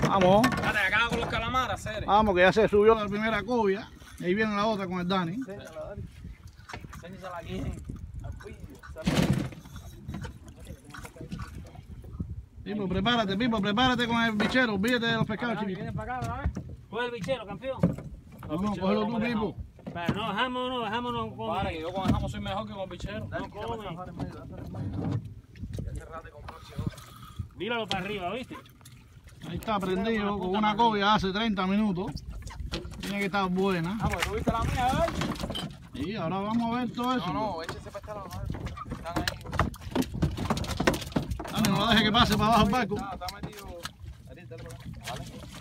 Vamos. Espérate, acaba con los calamares, Cere. Vamos, que ya se subió la primera cobia. Ahí viene la otra con el Dani. Enséñasela aquí al pillo. Pipo, prepárate con el bichero. Olvídate de los pescados, chiquitos. Viene para acá, ¿verdad? Coge el bichero, campeón. No, cógelo tú, Pipo. Pero no, dejámonos con... Para que yo con el jamón soy mejor que con el bichero. No come. Míralo para arriba, ¿viste? Ahí está prendido con una cobia hace 30 minutos. Tiene que estar buena. Vamos, ¿tú viste la mía, verdad? Y ahora vamos a ver todo eso. No, échese para estar la están ahí. Dale, no lo deje que pase para abajo el barco. Está metido. Dale por acá. Vale.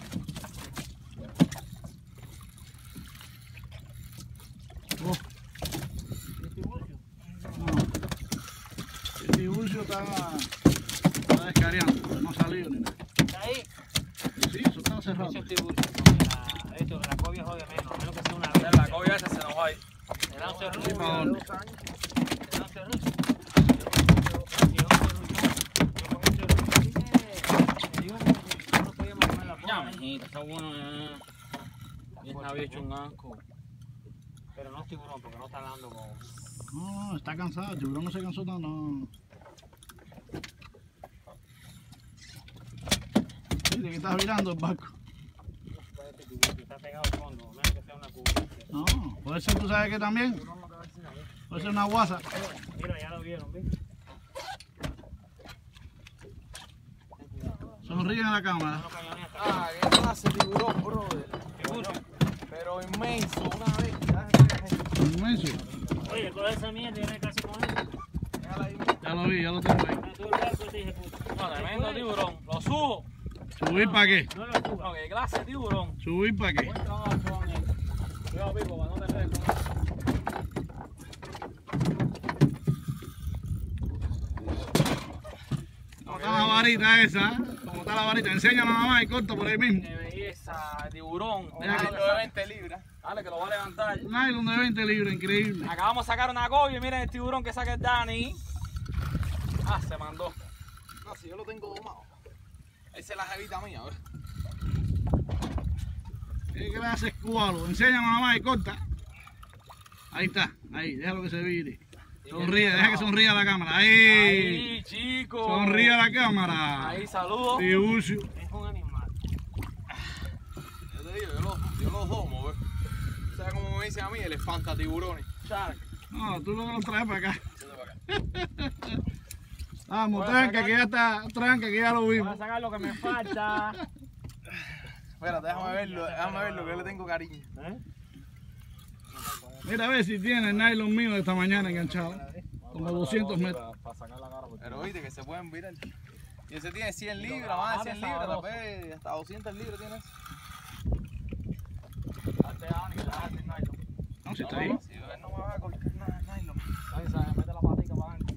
Oh. No. El Tiburcio está descariando, no ha salido ni nada. ¿Está ahí? Sí, eso está cerrado. Ese es tiburcio. Esto, la cobia jode menos, a menos que sea una vez. La cobia esa se nos va ahí. Le da un cerrucho. Sí, ¿para dónde? Le da un cerrucho. Ya, mijito, está bueno. Bien había hecho un asco. Pero no es tiburón porque no está dando con... No, está cansado, el tiburón no se cansó tanto, no. Mire que estás virando el barco. Está pegado al fondo, menos que sea una cubierta. No, puede ser, tú sabes que también. Puede ser una guasa. Mira, ya lo vieron, ¿viste? Sonríe en la cámara. Ah, qué clase de tiburón, brother. Tiburón. Pero inmenso, una vez. Inmenso. Oye, toda esa mierda viene casi con él. Ya lo vi, ya lo tengo ahí. Todo el barco te dije, puta. No, tremendo tiburón. Lo subo. ¿Subir para qué? No lo subas. No, qué clase de tiburón. ¿Subir para qué? Buen trabajo, Juan. Cuidado, Pipo, para no te enredes con eso. ¿Cómo está la varita esa? ¿Cómo está la varita? Enséñala nada más y corta por ahí mismo. Qué belleza, de tiburón. Deja que- Un nylon de 20 libras. Dale, que lo va a levantar. Un nylon de 20 libras, increíble. Acabamos de sacar una cobia y miren el tiburón que saca el Dani. Ah, se mandó. No, si yo lo tengo domado. Esa es la jevita mía, ¿ves? ¿Qué clase escualo? Enséñala nada más y corta. Ahí está, ahí, déjalo que se vire. Sonríe, deja que sonría la cámara. Ahí. Ahí, chico. Sonríe a la cámara. Ahí, saludos. Tiburcio. Es un animal. Yo te digo, yo los domo, ¿ves? ¿Sabes cómo me dicen a mí? Elefanta tiburones. Shark. No, tú lo traes para acá. Siéntate para acá. Vamos, Voy a tranca, sacar- que ya está, tranca, que ya lo Voy a vimos. sacar lo que me falta. Espérate, déjame verlo, que yo le tengo cariño. ¿Eh? Mira a ver si tiene el nylon mío de esta mañana enganchado. Como 200 metros. Para sacar la cara. Pero oíste que se pueden virar. Y ese tiene 100 libras, más de 100 libras, tal vez hasta 200 libras tiene ese. No, si está ahí. Si él no me va a colocar nada de nylon. Ahí sabe, mete la patica para adentro.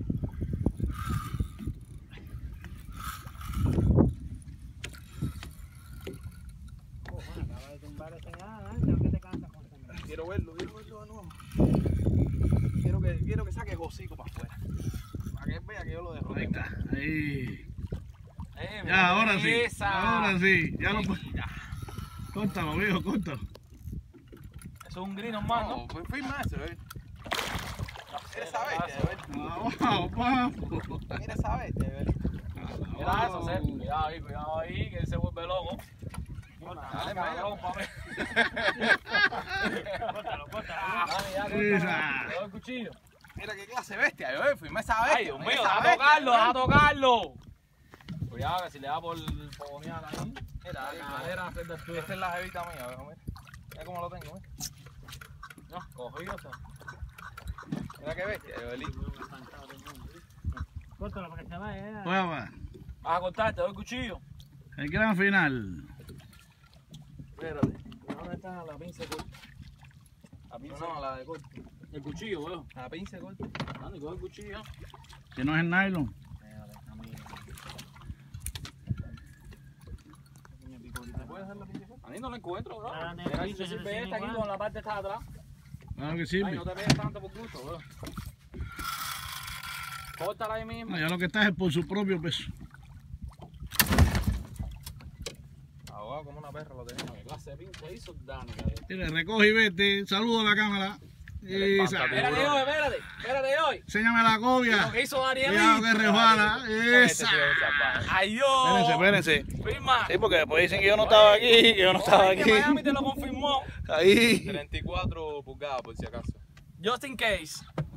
Acaba de tumbar ese nada, ¿por qué te cansas con ese? Quiero verlo de nuevo. Quiero que saque el hocico para afuera. Para que él vea que yo lo dejo. Ahí está, ahí. Mira Ya, ahora sí. esa. Ahora sí. Ya lo Mira. Córtalo, viejo, córtalo. Eso es un green normal, ¿no? Pues firma ese, ¿ves? Mira esa bestia, ¿ves? Vamos, vamos. Mira esa bestia, ¿ves? Mira eso, César. Cuidado ahí, que él se vuelve loco. Dale, cabrón, papi. Córtalo. Dale, ya, Esa. le doy el cuchillo. Mira qué clase de bestia, yo, firma esa bestia. Ay, Dios mío, esa deja bestia, tocarlo, ¿ves? deja tocarlo. Cuidado que si le da por fogonear ahí. Mira, La cadera hacer del tuyo. esta es la jevita mía, ¿ves? Mira. Mira cómo lo tengo, ¿ves? No, cogido, o sea. Mira qué bestia, Joelí. Córtalo para que se vaya. Vamos, Vas a cortar, te doy el cuchillo. el gran final. Espérate. ¿Dónde está la pinza de corte? La pinza. No, la de corte. El cuchillo, weón. La pinza de corte. Anda, coge el cuchillo. Que no es el nylon. ¿Puedes hacer la pinza de corte? A mí no lo encuentro, bro. Ah, Mira, si necesito, te sirve necesito esta aquí igual. con la parte está atrás. Claro que Ay, sirve. no te pegues tanto por gusto, bro. Córtala ahí mismo. No, ya lo que está es por su propio peso. Ahogado como una perra lo tenía. ¿Qué clase de pinche hizo Dani, cabrón? Mire, recoge y vete. Saludo a la cámara. Esa. Espérate hoy, espérate hoy. Enséñame la Lo copia. que hizo Daniel. Cuidado que resbala. Esa. ¡Ay, Dios! Espérense. Firma. Sí, porque después dicen que yo no estaba aquí, que yo no estaba Que aquí. Miami te lo confirmó. Ahí. 34 pulgadas por si acaso. Just in case.